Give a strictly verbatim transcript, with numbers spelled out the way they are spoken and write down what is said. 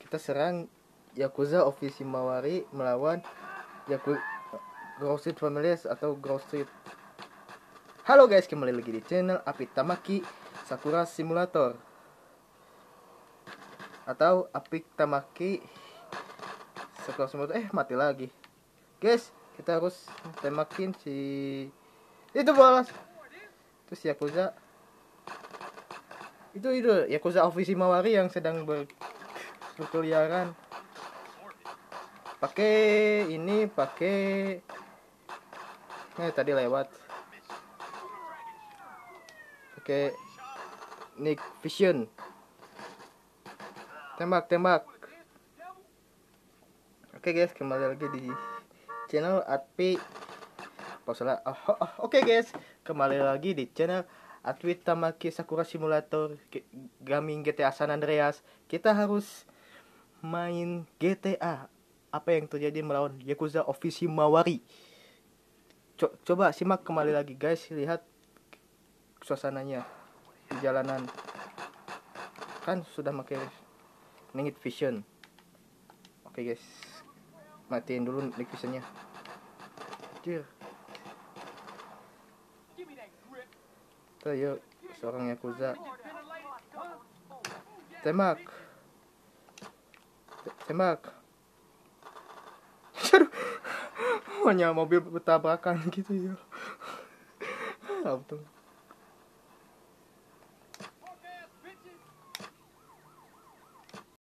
kita serang Yakuza Office Himawari melawan Yakuza Grove Street Families atau Grove Street. Halo guys, kembali lagi di channel Api Tamaki Sakura Simulator atau Api Tamaki Sakura Simulator. Eh, mati lagi. Guys, kita harus temakin si itu bolas. Terus Yakuza itu itu Yakuza Office Himawari yang sedang ber, berkeliaran. Pakai ini, pakai Nah, tadi lewat. Pakai Nick Vision. Tembak, tembak. Oke guys, kembali lagi di channel Atpi. Oh, salah. Oh, oh, oh. Oke guys, kembali lagi di channel Atpi Tamaki Sakura Simulator Gaming G T A San Andreas. Kita harus main G T A. Apa yang terjadi melawan Yakuza Office Himawari. Co coba simak kembali lagi guys, lihat suasananya di jalanan. Kan sudah pakai Night Vision. Oke guys, matiin dulu Night Visionnya. Anjir. Tuh yuk, seorang Yakuza. Tembak. Tembak. Aduh. Hanya mobil bertabrakan gitu ya. Untung.